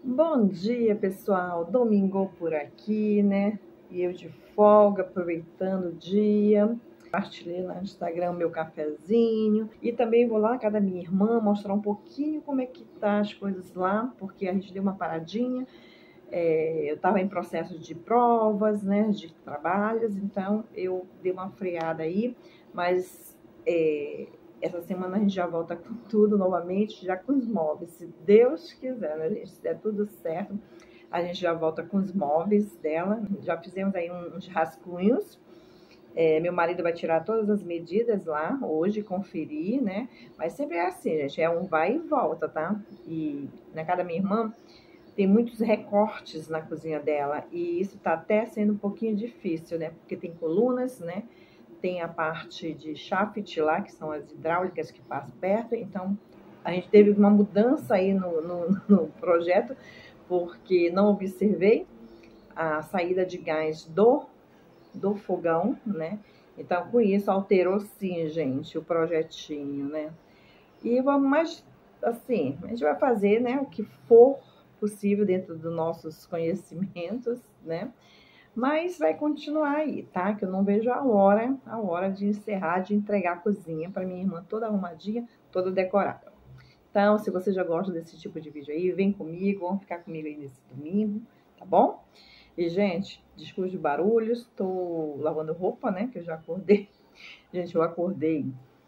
Bom dia, pessoal. Domingo por aqui, né? E eu de folga, aproveitando o dia. Compartilhei lá no Instagram o meu cafezinho. E também vou lá na casa da minha irmã mostrar um pouquinho como é que tá as coisas lá, porque a gente deu uma paradinha. Eu estava em processo de provas, né? De trabalhos, então eu dei uma freada aí, mas essa semana a gente já volta com tudo novamente, já com os móveis, se Deus quiser, né, gente? Se der tudo certo, a gente já volta com os móveis dela. Já fizemos aí uns rascunhos. Meu marido vai tirar todas as medidas lá hoje, conferir, né? Mas sempre é assim, gente, é um vai e volta, tá? E na casa da minha irmã tem muitos recortes na cozinha dela e isso tá até sendo um pouquinho difícil, né? Porque tem colunas, né? Tem a parte de shaft lá, que são as hidráulicas que passam perto. Então, a gente teve uma mudança aí no projeto, porque não observei a saída de gás do fogão, né? Então, com isso, alterou sim, gente, o projetinho, né? E vamos mais, assim, a gente vai fazer, né, o que for possível dentro dos nossos conhecimentos, né? Mas vai continuar aí, tá? Que eu não vejo a hora de encerrar, de entregar a cozinha para minha irmã toda arrumadinha, toda decorada. Então, se você já gosta desse tipo de vídeo aí, vem comigo, vamos ficar comigo aí nesse domingo, tá bom? E, gente, desculpa de barulhos, tô lavando roupa, né? Que eu já acordei. Gente, eu acordei.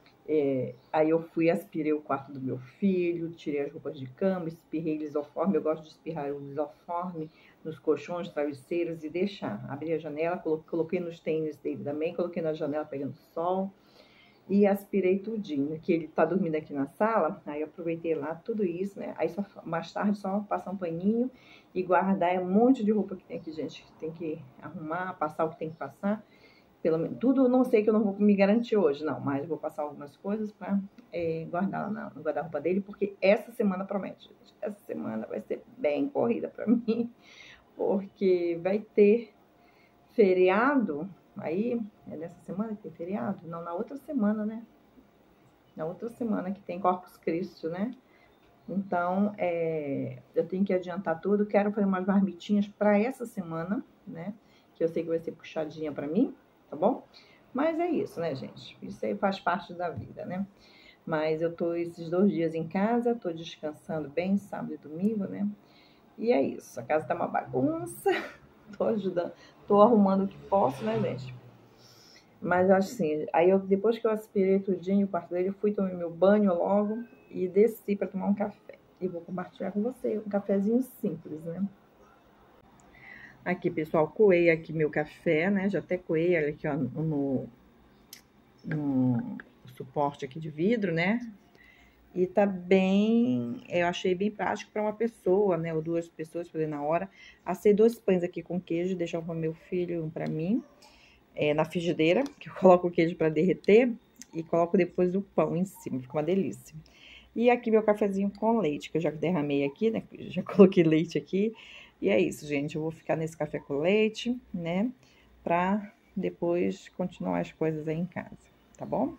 Aí eu fui, aspirei o quarto do meu filho, tirei as roupas de cama, espirrei lisoforme. Eu gosto de espirrar o lisoforme nos colchões, travesseiros e deixar. Abri a janela, coloquei nos tênis dele também, coloquei na janela pegando sol e aspirei tudinho. Que ele tá dormindo aqui na sala, aí eu aproveitei lá tudo isso, né? Aí só, mais tarde só passar um paninho e guardar um monte de roupa que tem aqui, gente. Tem que arrumar, passar o que tem que passar. Pelo menos, tudo não sei que eu não vou me garantir hoje, não, mas vou passar algumas coisas para guardar lá no guarda-roupa dele, porque essa semana promete, gente. Essa semana vai ser bem corrida para mim, porque vai ter feriado. Aí, é nessa semana que tem feriado? Não, na outra semana, né? Na outra semana que tem Corpus Christi, né? Então, eu tenho que adiantar tudo. Quero fazer umas marmitinhas para essa semana, né? Que eu sei que vai ser puxadinha para mim, tá bom? Mas é isso, né, gente? Isso aí faz parte da vida, né? Mas eu tô esses 2 dias em casa, tô descansando bem, sábado e domingo, né? E é isso. A casa tá uma bagunça. Tô ajudando, tô arrumando o que posso, né, gente? Mas assim, aí depois que eu aspirei tudinho o quarto dele, eu fui tomar meu banho logo e desci para tomar um café. E vou compartilhar com você um cafezinho simples, né? Aqui, pessoal, coei aqui meu café, né? Já até coei ele aqui, ó, no suporte aqui de vidro, né? E tá bem, eu achei bem prático para uma pessoa, né? Ou 2 pessoas fazer na hora. Assei 2 pães aqui com queijo, deixar um para meu filho e um para mim. Na frigideira, que eu coloco o queijo para derreter e coloco depois o pão em cima, fica uma delícia. E aqui meu cafezinho com leite, que eu já derramei aqui, né? Já coloquei leite aqui. E é isso, gente. Eu vou ficar nesse café com leite, né? Pra depois continuar as coisas aí em casa, tá bom?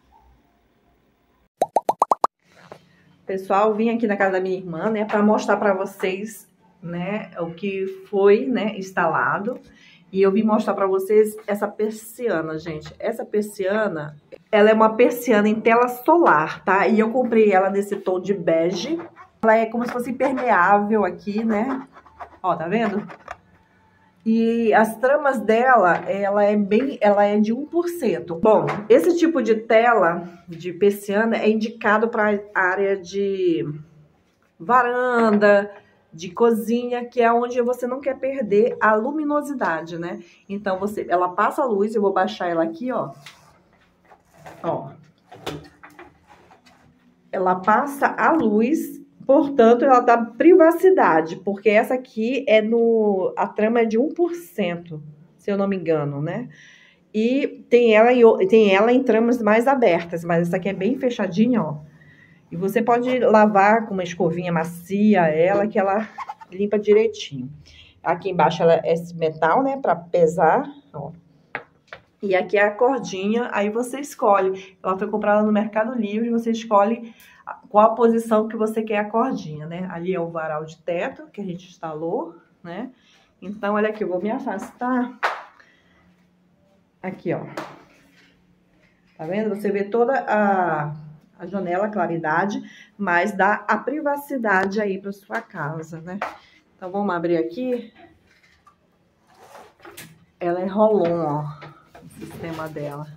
Pessoal, vim aqui na casa da minha irmã, né? Pra mostrar pra vocês, né? O que foi, né? Instalado. E eu vim mostrar pra vocês essa persiana, gente. Essa persiana, ela é uma persiana em tela solar, tá? E eu comprei ela nesse tom de bege. Ela é como se fosse impermeável aqui, né? Ó, tá vendo? E as tramas dela, ela é de 1%. Bom, esse tipo de tela de persiana é indicado para área de varanda, de cozinha, que é onde você não quer perder a luminosidade, né? Então, ela passa a luz, eu vou baixar ela aqui, ó. Ó. Ela passa a luz, portanto, ela dá privacidade, porque essa aqui a trama é de 1%, se eu não me engano, né? E tem ela em tramas mais abertas, mas essa aqui é bem fechadinha, ó. E você pode lavar com uma escovinha macia ela, que ela limpa direitinho. Aqui embaixo ela é esse metal, né, para pesar, ó. E aqui é a cordinha, aí você escolhe. Ela foi comprada no Mercado Livre, você escolhe qual a posição que você quer a cordinha, né? Ali é o varal de teto que a gente instalou, né? Então, olha aqui, eu vou me afastar. Aqui, ó. Tá vendo? Você vê toda a janela, a claridade, mas dá a privacidade aí pra sua casa, né? Então, vamos abrir aqui. Ela é roll-on, ó, o sistema dela.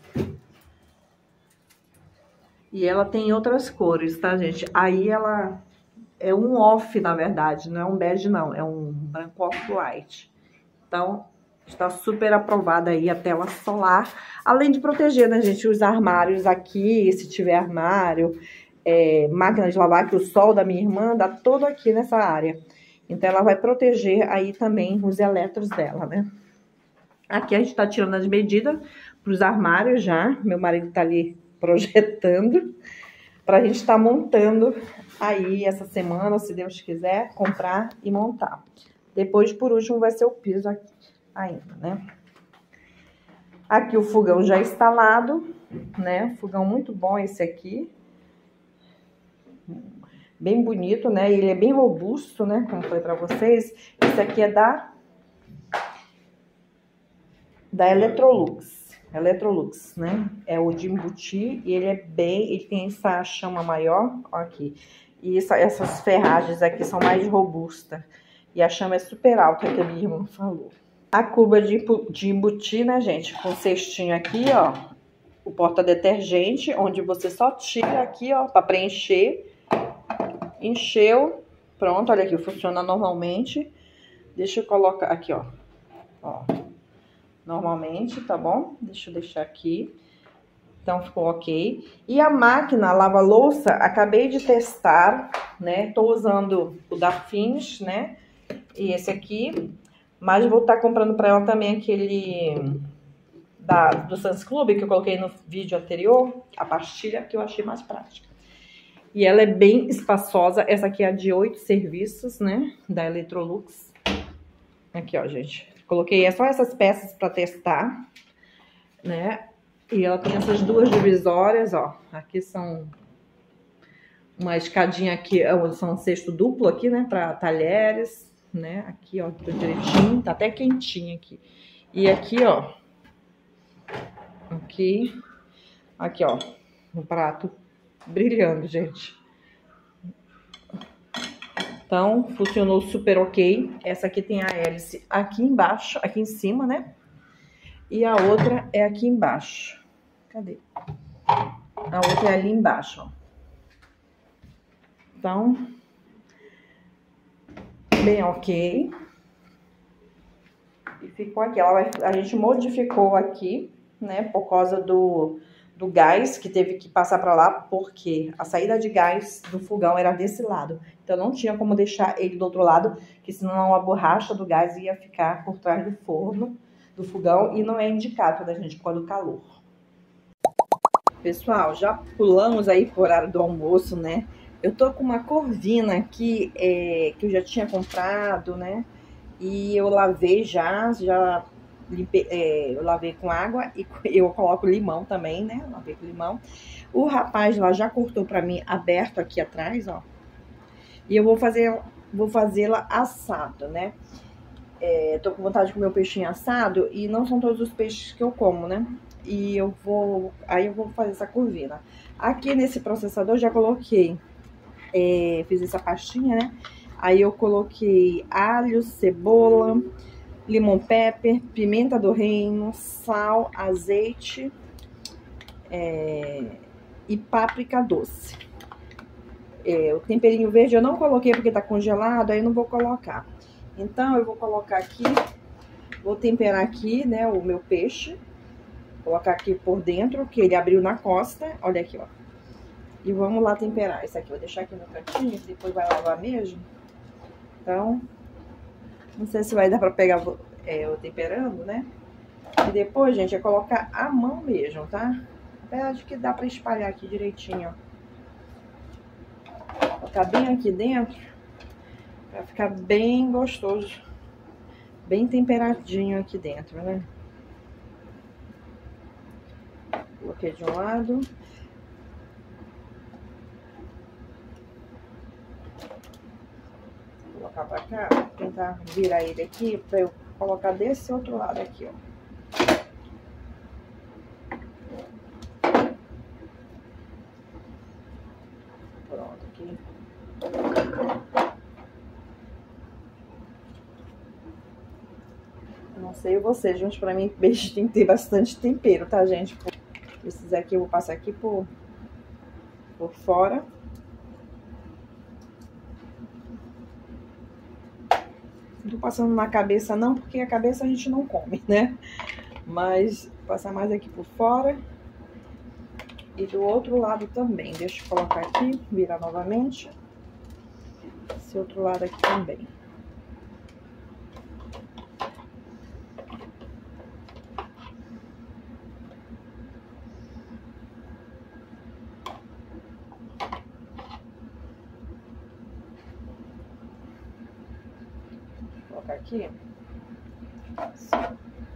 E ela tem outras cores, tá, gente? Aí ela é um off, na verdade, não é um bege, não. É um branco off-white. Então, está super aprovada aí a tela solar. Além de proteger, né, gente, os armários aqui, se tiver armário, máquina de lavar, que o sol da minha irmã dá todo aqui nessa área. Então, ela vai proteger aí também os eletros dela, né? Aqui a gente tá tirando as medidas pros armários já. Meu marido tá ali projetando. Pra gente tá montando aí essa semana, se Deus quiser, comprar e montar. Depois, por último, vai ser o piso aqui ainda, né? Aqui o fogão já instalado, né? Fogão muito bom esse aqui. Bem bonito, né? Ele é bem robusto, né? Como foi pra vocês. Esse aqui é da Electrolux, né? É o de embutir e ele tem essa chama maior, ó aqui. E essas ferragens aqui são mais robustas. E a chama é super alta, que a minha irmã falou. A cuba de embutir, né, gente? Com cestinho aqui, ó. O porta-detergente, onde você só tira aqui, ó, pra preencher. Encheu. Pronto, olha aqui, funciona normalmente. Deixa eu colocar aqui, ó. Ó. Normalmente, tá bom? Deixa eu deixar aqui. Então, ficou ok. E a máquina lava-louça, acabei de testar, né? Tô usando o da Finish, né? E esse aqui. Mas vou estar comprando pra ela também aquele do Sans Club, que eu coloquei no vídeo anterior. A pastilha, que eu achei mais prática. E ela é bem espaçosa. Essa aqui é a de 8 serviços, né? Da Electrolux. Aqui, ó, gente. Coloquei só essas peças para testar, né? E ela tem essas duas divisórias, ó. Aqui são uma escadinha aqui, são um cesto duplo aqui, né? Para talheres, né? Aqui, ó, tudo direitinho. Tá até quentinho aqui. E aqui, ó. Aqui, ó. Um prato brilhando, gente. Então, funcionou super ok. Essa aqui tem a hélice aqui embaixo, aqui em cima, né? E a outra é aqui embaixo. Cadê? A outra é ali embaixo, ó. Então, bem ok. E ficou aqui. A gente modificou aqui, né? Por causa do gás que teve que passar para lá, porque a saída de gás do fogão era desse lado. Então, não tinha como deixar ele do outro lado, que senão a borracha do gás ia ficar por trás do forno, do fogão, e não é indicado da gente quando calor. Pessoal, já pulamos aí pro horário do almoço, né? Eu tô com uma corvina aqui, que eu já tinha comprado, né? E eu lavei já limpei, eu lavei com água e eu coloco limão também, né? Lavei com limão. O rapaz lá já cortou pra mim aberto aqui atrás, ó. E eu vou fazê-la assado, né? Tô com vontade de comer o peixinho assado e não são todos os peixes que eu como, né? E aí eu vou fazer essa corvina. Aqui nesse processador já coloquei, fiz essa pastinha, né? Aí eu coloquei alho, cebola, limão pepper, pimenta do reino, sal, azeite e páprica doce. O temperinho verde eu não coloquei porque tá congelado, aí eu não vou colocar. Então eu vou colocar aqui, vou temperar aqui, né, o meu peixe. Colocar aqui por dentro, que ele abriu na costa, olha aqui, ó. E vamos lá temperar. Esse aqui eu vou deixar aqui no cantinho, depois vai lavar mesmo. Então, não sei se vai dar pra pegar eu temperando, né? E depois, gente, é colocar a mão mesmo, tá? Apesar de que dá pra espalhar aqui direitinho, ó. Colocar bem aqui dentro, pra ficar bem gostoso. Bem temperadinho aqui dentro, né? Coloquei de um lado. colocar, tentar virar ele aqui pra eu colocar desse outro lado aqui, ó. Pronto, aqui. Não sei você, gente, pra mim peixe tem que ter bastante tempero, tá, gente? Esses aqui eu vou passar aqui por fora. Não tô passando na cabeça não, porque a cabeça a gente não come, né? Mas vou passar mais aqui por fora. E do outro lado também. Deixa eu colocar aqui, virar novamente. Esse outro lado aqui também. Vou colocar aqui. Assim.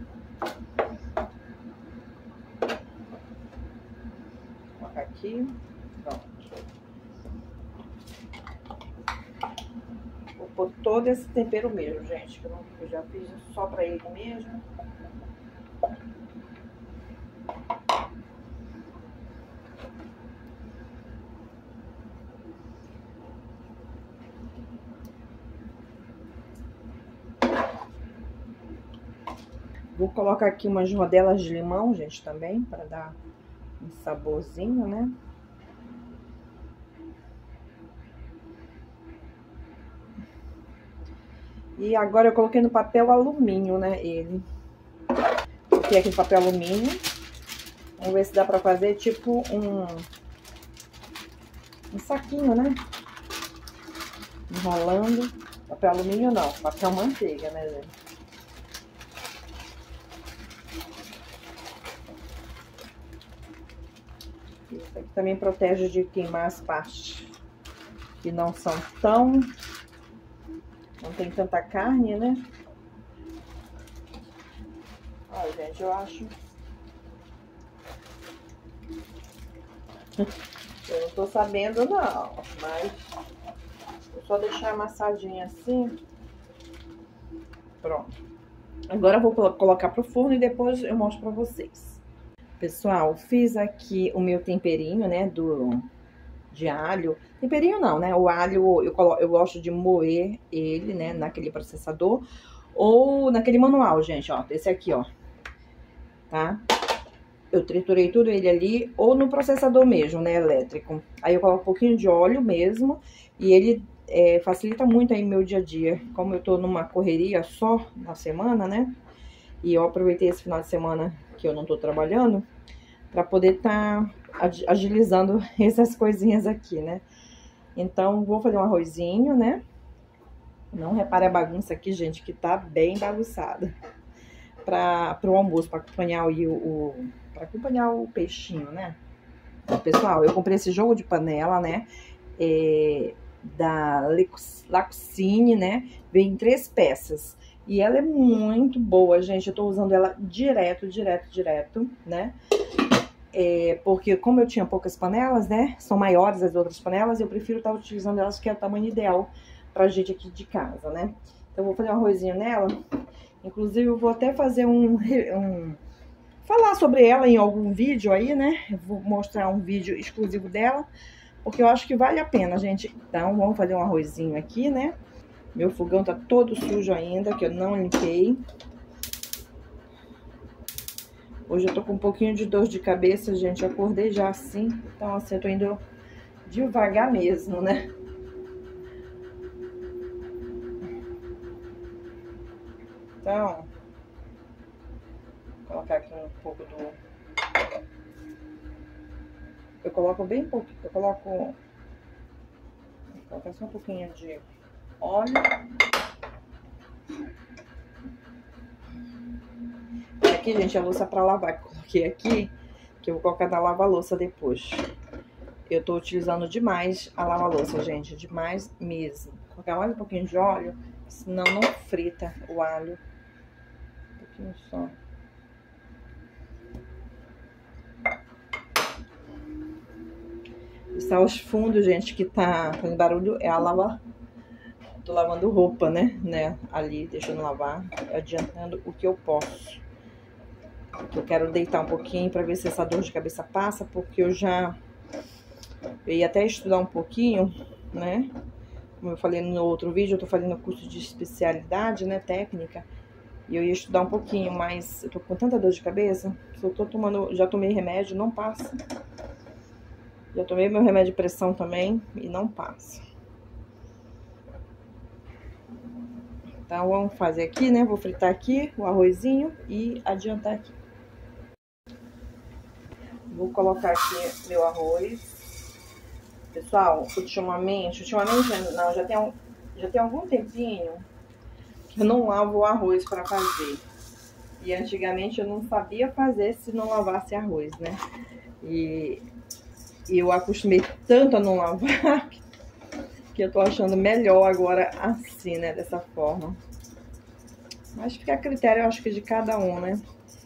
Colocar aqui. Pronto. Vou pôr todo esse tempero mesmo, gente. Que eu já fiz só pra ele mesmo. Vou colocar aqui umas rodelas de limão, gente, também, para dar um saborzinho, né? E agora eu coloquei no papel alumínio, né, ele. Coloquei aqui no papel alumínio. Vamos ver se dá pra fazer tipo um saquinho, né? Enrolando. Papel alumínio não, papel manteiga, né, gente? Isso aqui também protege de queimar as partes que não são tão... Não tem tanta carne, né? Olha, gente, eu acho... Eu não tô sabendo, não. Mas... Vou só deixar amassadinho assim. Pronto. Agora eu vou colocar pro forno e depois eu mostro pra vocês. Pessoal, fiz aqui o meu temperinho, né, de alho. Temperinho não, né? O alho eu gosto de moer ele, né, naquele processador ou naquele manual, gente, ó. Esse aqui, ó. Tá? Eu triturei tudo ele ali ou no processador mesmo, né, elétrico. Aí eu coloco um pouquinho de óleo mesmo e ele facilita muito aí meu dia a dia. Como eu tô numa correria só na semana, né? E eu aproveitei esse final de semana que eu não tô trabalhando para poder tá agilizando essas coisinhas aqui, né? Então, vou fazer um arrozinho, né? Não repare a bagunça aqui, gente, que tá bem bagunçada. Para o almoço, para acompanhar para acompanhar o peixinho, né? Então, pessoal, eu comprei esse jogo de panela, né? Da Lacucine, né? Vem em 3 peças. E ela é muito boa, gente. Eu tô usando ela direto, né? Porque como eu tinha poucas panelas, né? São maiores as outras panelas, eu prefiro estar utilizando elas, que é o tamanho ideal pra gente aqui de casa, né? Então, eu vou fazer um arrozinho nela. Inclusive, eu vou até fazer falar sobre ela em algum vídeo aí, né? Eu vou mostrar um vídeo exclusivo dela, porque eu acho que vale a pena, gente. Então, vamos fazer um arrozinho aqui, né? Meu fogão tá todo sujo ainda, que eu não limpei. Hoje eu tô com um pouquinho de dor de cabeça, gente. Eu acordei já assim. Então, assim, eu tô indo devagar mesmo, né? Então, vou colocar aqui um pouco do... Eu coloco bem pouco. Vou colocar só um pouquinho de óleo. Aqui, gente, a louça pra lavar. Coloquei aqui, que eu vou colocar na lava-louça depois. Eu tô utilizando demais a lava-louça, gente. Demais mesmo. Vou colocar mais um pouquinho de óleo, senão não frita o alho. Um pouquinho só. Está aos fundos, gente, que tá fazendo barulho, é a lava... tô lavando roupa, né? Ali, deixando lavar, adiantando o que eu posso. Eu quero deitar um pouquinho pra ver se essa dor de cabeça passa, porque eu ia até estudar um pouquinho, né? Como eu falei no outro vídeo, eu tô fazendo curso de especialidade, né, técnica. E eu ia estudar um pouquinho, mas eu tô com tanta dor de cabeça, se eu tô tomando, já tomei remédio, não passa. Já tomei meu remédio de pressão também e não passa. Então vamos fazer aqui, né? Vou fritar aqui o arrozinho e adiantar aqui. Vou colocar aqui meu arroz. Pessoal, ultimamente não, já tem algum tempinho que eu não lavo o arroz para fazer. E antigamente eu não sabia fazer se não lavasse arroz, né? E eu acostumei tanto a não lavar que eu tô achando melhor agora assim, né? Dessa forma. Mas fica a critério, eu acho que de cada um, né?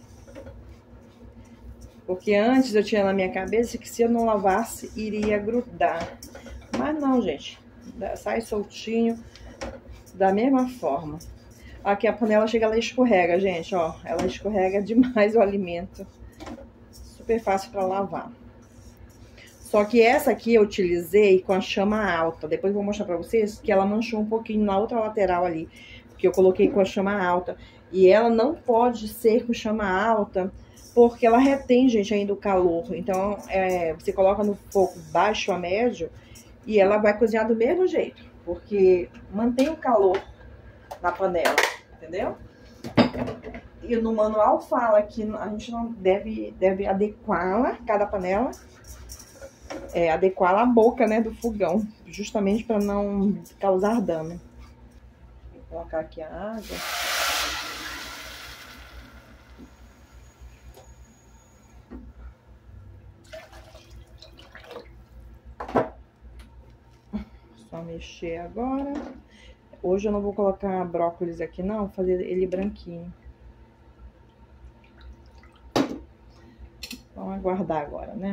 Porque antes eu tinha na minha cabeça que se eu não lavasse, iria grudar. Mas não, gente. Sai soltinho da mesma forma. Aqui a panela chega, ela escorrega, gente, ó. Ela escorrega demais o alimento. Super fácil para lavar. Só que essa aqui eu utilizei com a chama alta. Depois eu vou mostrar pra vocês que ela manchou um pouquinho na outra lateral ali. Porque eu coloquei com a chama alta. E ela não pode ser com chama alta, porque ela retém, gente, ainda o calor. Então, você coloca no fogo baixo a médio e ela vai cozinhar do mesmo jeito. Porque mantém o calor na panela, entendeu? E no manual fala que a gente não deve adequá-la, cada panela, adequá-la à boca, né, do fogão, justamente para não causar dano. Vou colocar aqui a água. Só mexer agora. Hoje eu não vou colocar brócolis aqui não, vou fazer ele branquinho. Vamos aguardar agora, né?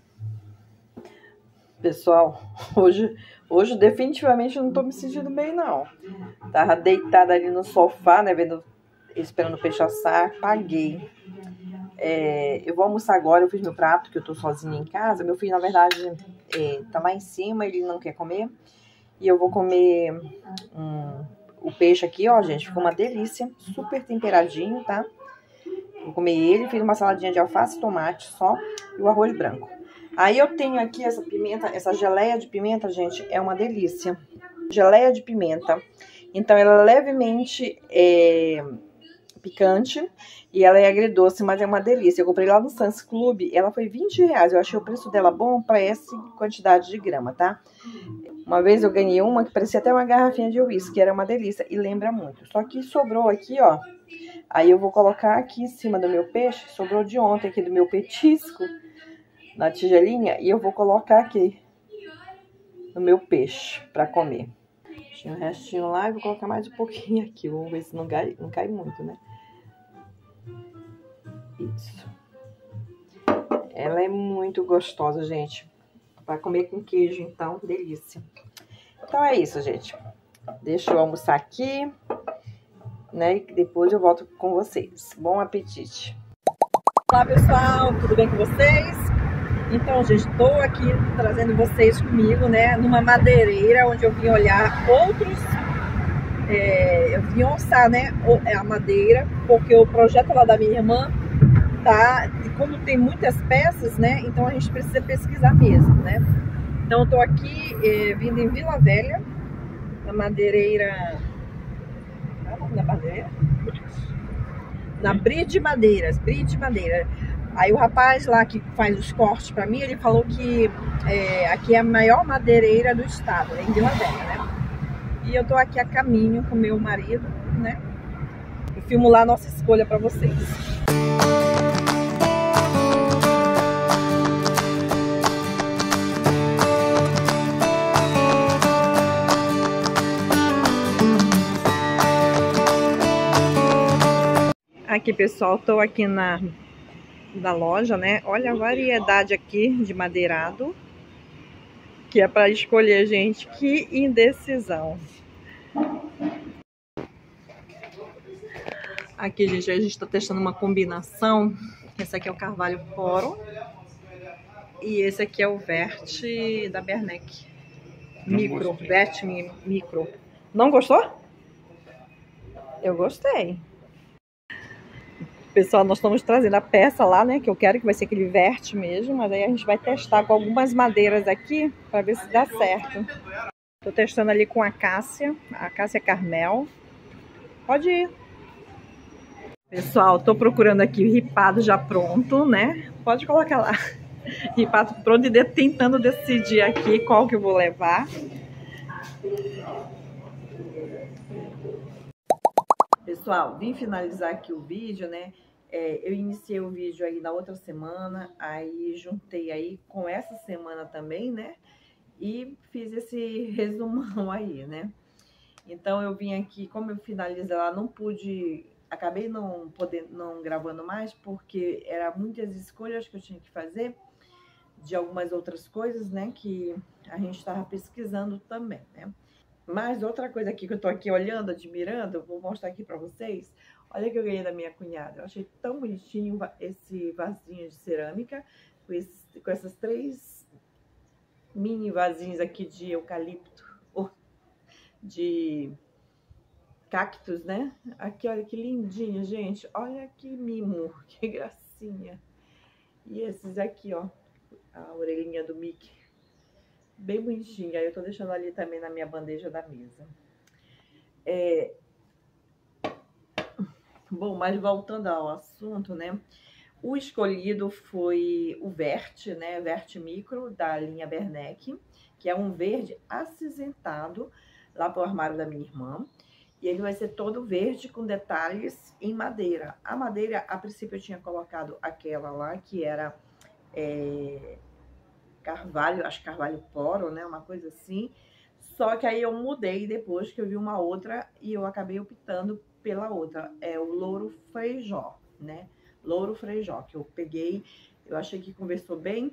Pessoal, hoje definitivamente eu não tô me sentindo bem, não. Tava deitada ali no sofá, né, esperando o peixe assar, paguei. Eu vou almoçar agora, eu fiz meu prato, que eu tô sozinha em casa. Meu filho, na verdade, tá lá em cima, ele não quer comer. E eu vou comer o peixe aqui, ó, gente, ficou uma delícia, super temperadinho, tá? Vou comer ele, fiz uma saladinha de alface e tomate só, e o arroz branco. Aí eu tenho aqui essa pimenta, essa geleia de pimenta, gente, é uma delícia. Geleia de pimenta, então ela é levemente picante e ela é agridoce, mas é uma delícia. Eu comprei lá no Sam's Club, ela foi R$20, eu achei o preço dela bom para essa quantidade de grama, tá? Uma vez eu ganhei uma que parecia até uma garrafinha de uísque, era uma delícia e lembra muito. Só que sobrou aqui, ó, aí eu vou colocar aqui em cima do meu peixe, sobrou de ontem aqui do meu petisco, na tigelinha, e eu vou colocar aqui no meu peixe para comer. Tinha um restinho lá e vou colocar mais um pouquinho aqui, vamos ver se não cai muito, né? Isso. Ela é muito gostosa, gente. Para comer com queijo, então, delícia. Então é isso, gente. Deixa eu almoçar aqui, né? E depois eu volto com vocês. Bom apetite. Olá, pessoal. Tudo bem com vocês? Então, gente, estou aqui trazendo vocês comigo, né? Numa madeireira, onde eu vim olhar outros... eu vim orçar, né? A madeira, porque o projeto lá da minha irmã tá... E como tem muitas peças, né? Então a gente precisa pesquisar mesmo, né? Então eu tô aqui vindo em Vila Velha, na madeireira... Qual é o nome da madeireira? Na Bride Madeiras, Bride Madeira. Aí o rapaz lá que faz os cortes pra mim, ele falou que aqui é a maior madeireira do estado, em Vila Velha, né? E eu tô aqui a caminho com meu marido, né? Eu filmo lá a nossa escolha pra vocês. Aqui, pessoal, tô aqui na loja, né? Olha a variedade aqui de madeirado que é para escolher, gente. Que indecisão. Aqui, gente, a gente está testando uma combinação. Esse aqui é o Carvalho Poro. E esse aqui é o Verte da Bernec. Micro. Verte Micro. Não gostou? Eu gostei. Pessoal, nós estamos trazendo a peça lá, né? Que eu quero que vai ser aquele Verte mesmo. Mas aí a gente vai testar com algumas madeiras aqui para ver se dá certo. Tô testando ali com a Cássia Carmel. Pode ir. Pessoal, tô procurando aqui o ripado já pronto, né? Pode colocar lá. Ripado pronto e tentando decidir aqui qual que eu vou levar. Pessoal, vim finalizar aqui o vídeo, né? Eu iniciei o vídeo aí na outra semana, aí juntei aí com essa semana também, né? E fiz esse resumão aí, né? Então eu vim aqui, como eu finalizei lá, não pude, acabei não gravando mais, porque eram muitas escolhas que eu tinha que fazer de algumas outras coisas, né, que a gente estava pesquisando também, né. Mas outra coisa aqui que eu tô aqui olhando, admirando, vou mostrar aqui para vocês. Olha que eu ganhei da minha cunhada. Eu achei tão bonitinho esse vasinho de cerâmica, com essas 3 mini vasinhos aqui de eucalipto, de cactos, né? Aqui, olha que lindinho, gente. Olha que mimo, que gracinha. E esses aqui, ó, a orelhinha do Mickey. Bem bonitinha. Aí eu tô deixando ali também na minha bandeja da mesa. Bom, mas voltando ao assunto, né? O escolhido foi o Verte, né? Verte Micro, da linha Bernec, que é um verde acinzentado lá pro armário da minha irmã. E ele vai ser todo verde com detalhes em madeira. A madeira, a princípio, eu tinha colocado aquela lá, que era carvalho, acho Carvalho Poro, né? Uma coisa assim. Só que aí eu mudei depois que eu vi uma outra e eu acabei optando pela outra. É o Louro Frejó, né? Louro Frejó, que eu peguei, eu achei que conversou bem.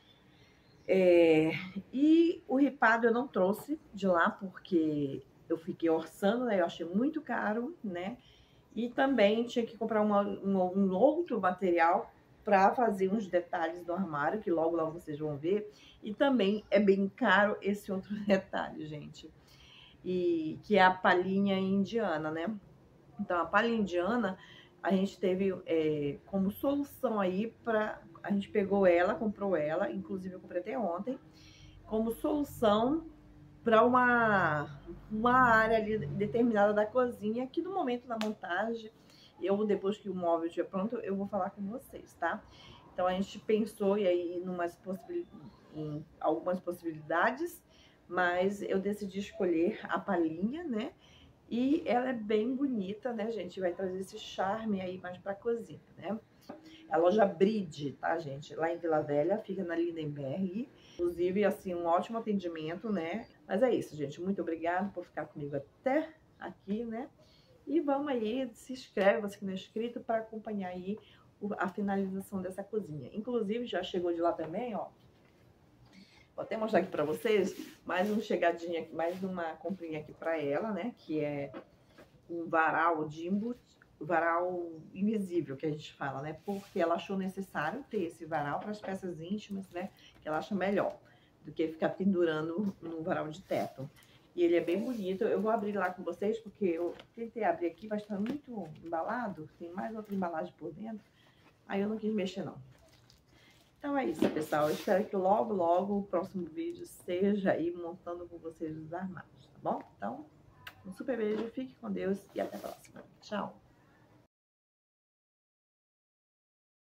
E o ripado eu não trouxe de lá, porque eu fiquei orçando, né? Eu achei muito caro, né? E também tinha que comprar um outro material para fazer uns detalhes no armário, que logo logo vocês vão ver. E também é bem caro esse outro detalhe, gente. E que é a palhinha indiana, né? Então, a palha indiana, a gente teve como solução aí para... A gente pegou ela, comprou ela, inclusive eu comprei até ontem, como solução para uma área ali determinada da cozinha, que no momento da montagem, depois que o móvel estiver pronto, eu vou falar com vocês, tá? Então, a gente pensou em algumas possibilidades, mas eu decidi escolher a palhinha, né? E ela é bem bonita, né, gente? Vai trazer esse charme aí mais pra cozinha, né? A loja Bride, tá, gente? Lá em Vila Velha, fica na Lindenberg. Inclusive, assim, um ótimo atendimento, né? Mas é isso, gente. Muito obrigada por ficar comigo até aqui, né? E vamos aí, se inscreve, você que não é inscrito, para acompanhar aí a finalização dessa cozinha. Inclusive, já chegou de lá também, ó. Vou até mostrar aqui pra vocês mais uma chegadinha aqui, mais uma comprinha aqui pra ela, né? Que é um varal de varal invisível, que a gente fala, né? Porque ela achou necessário ter esse varal para as peças íntimas, né? Que ela acha melhor do que ficar pendurando no varal de teto. E ele é bem bonito. Eu vou abrir lá com vocês, porque eu tentei abrir aqui, vai estar muito embalado. Tem mais outra embalagem por dentro. Aí eu não quis mexer, não. Então é isso, pessoal. Eu espero que logo, logo o próximo vídeo seja aí montando com vocês os armários, tá bom? Então, um super beijo, fique com Deus e até a próxima. Tchau!